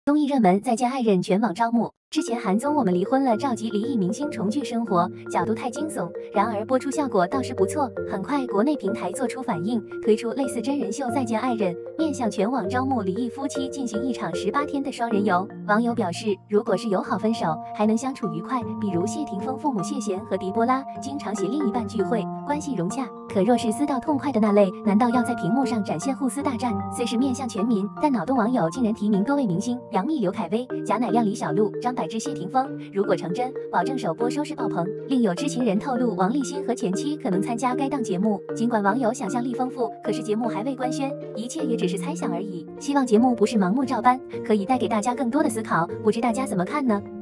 综艺热门《再见爱人》全网招募。之前韩综《我们离婚了》召集离异明星重聚生活，角度太惊悚，然而播出效果倒是不错。很快，国内平台做出反应，推出类似真人秀《再见爱人》，面向全网招募离异夫妻进行一场18天的双人游。网友表示，如果是友好分手，还能相处愉快，比如谢霆锋父母谢贤和狄波拉经常携另一半聚会，关系融洽。可若是撕到痛快的那类，难道要在屏幕上展现互撕大战？虽是面向全民，但脑洞网友竟然提名多位明星：杨幂、刘恺威、贾乃亮、李小璐、张柏芝、谢霆锋。如果成真，保证首播收视爆棚。另有知情人透露，王励辛和前妻可能参加该档节目。尽管网友想象力丰富，可是节目还未官宣，一切也只是猜想而已。希望节目不是盲目照搬，可以带给大家更多的思考。不知大家怎么看呢？